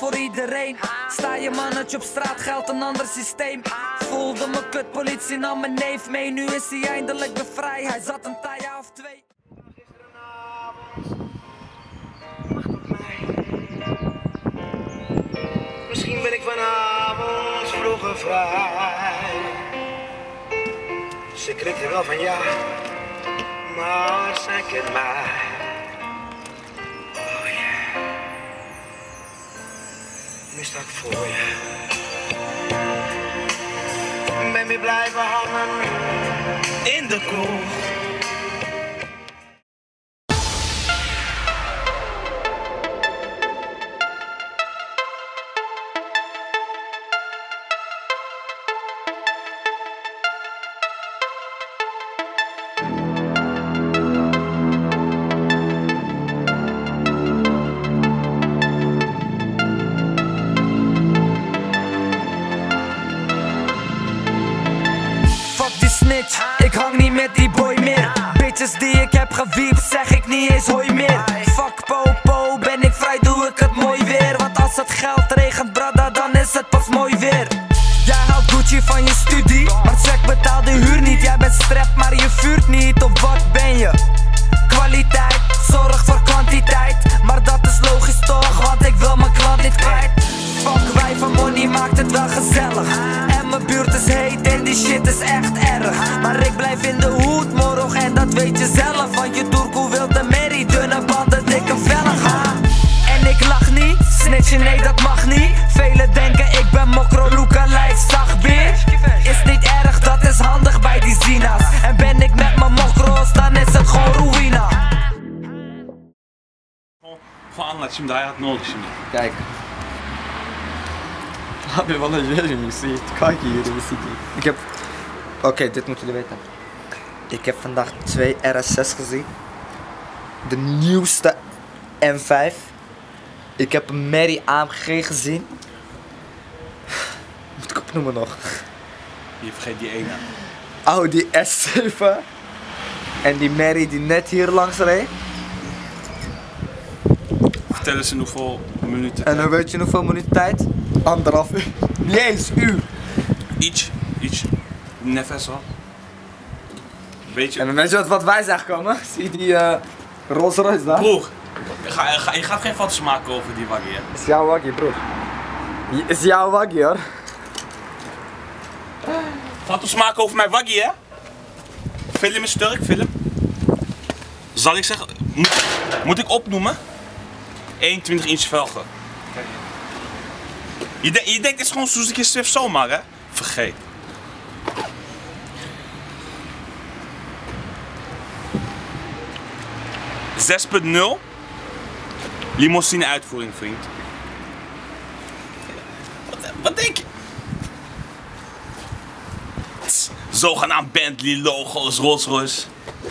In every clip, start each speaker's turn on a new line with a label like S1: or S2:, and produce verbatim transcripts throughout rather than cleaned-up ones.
S1: voor iedereen. Sta je mannetje op straat, geldt een ander systeem. Voelde me kut, politie nam mijn neef mee. Nu is hij eindelijk bevrijd, hij zat een taaie of twee.
S2: Misschien ben ik vanavond vroeger vrij. Ze knikte wel van ja, maar zij kent mij. Oh yeah. Nu sta ik voor je. Ben weer blijven hangen in de koel.
S1: Ik hang niet met die boy meer. Bitches die ik heb gewiept, zeg ik niet eens hoi meer. Fuck popo, ben ik vrij, doe ik het mooi weer. Want als het geld regent, brada, dan is het pas mooi weer. Jij haalt Gucci van je studie, maar check betaal de huur niet. Jij bent strep, maar je vuurt niet, of wat ben je? Kwaliteit, zorg voor kwantiteit. Maar dat is logisch toch, want ik wil mijn klant niet kwijt. Fuck wij van money maakt het wel gezellig. En mijn buurt is heet en die shit is echt erg. Maar ik blijf in de hoed morgen en dat weet je zelf. Want je doerkoe wil de merrie, dunne banden, dikke vellig. Ha? En ik lach niet, snitchen nee dat mag niet. Velen denken ik ben mokro, Luca lijf, zachtbeer. Is niet erg, dat is handig bij die zina's. En ben ik met mijn mokro's, dan is het gewoon ruïna.
S3: Gewoon anlat şimdi hayat ne oldu şimdi?
S4: Kijk. Abi bana verin je ziet. Kijk hier, je ziet. Ik heb... Oké, okay, dit moeten jullie weten. Ik heb vandaag twee R S zes gezien. De nieuwste M vijf. Ik heb een Merrie A M G gezien. Moet ik opnoemen nog?
S3: Je vergeet die ene.
S4: Audi S zeven. En die Merrie die net hier langs reed.
S3: Vertel eens in hoeveel minuten.
S4: En dan weet je hoeveel minuten tijd? Anderhalf uur. Niet eens uur.
S3: Iets, iets. Nefes wel. Weet je.
S4: En weet je wat, wat wij zijn gekomen? Zie je die uh, Rolls Royce daar?
S3: Broer, ga, ga, je gaat geen foto's maken over die waggie, hè?
S4: Is jouw waggie, broer. Is jouw waggie, hoor.
S3: Foto's maken over mijn waggie, hè? Film is sterk, film. Zal ik zeggen, moet, moet ik opnoemen? eenentwintig inch velgen. Je, de, je denkt, het is gewoon Suzuki Swift zomaar, hè? Vergeet. zes punt nul. Limousine uitvoering, vriend. Wat, wat denk je? Tss, zogenaamd Bentley logo's, Rolls Royce.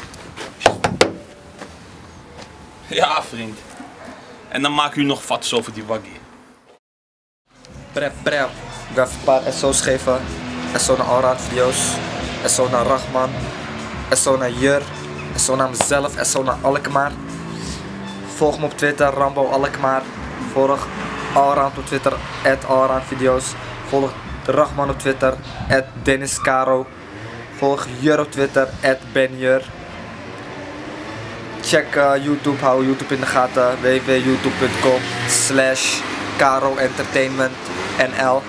S3: Ja, vriend. En dan maken jullie nog foto's over die waggie.
S4: Prep, prep. Ik ga even een paar S O's geven. S O naar Allround video's. S O naar Rachman. S O naar Jur. S O naar mezelf. S O naar Alkmaar. Volg me op Twitter, Rambo Alkmaar. Volg Allround op Twitter, at Allround video's. Volg Rachman op Twitter, at Dennis Caro. Volg Jur op Twitter, at Ben Jur. Check uh, YouTube, hou YouTube in de gaten. w w w punt youtube punt com slash Caro Entertainment N L.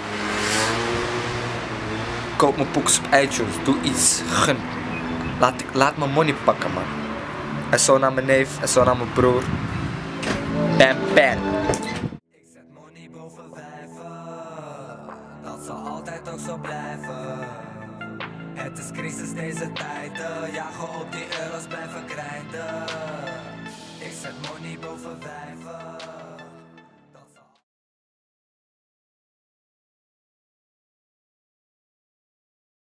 S4: Koop mijn poeks op iTunes, doe iets, gun. Laat, ik, laat mijn money pakken, man. En zo naar mijn neef, en zo naar mijn broer. Bam, bam.
S1: Ik zet money boven wijven, dat zal altijd ook zo blijven. Het is crisis deze tijden, jagen op die euro's blijven krijten.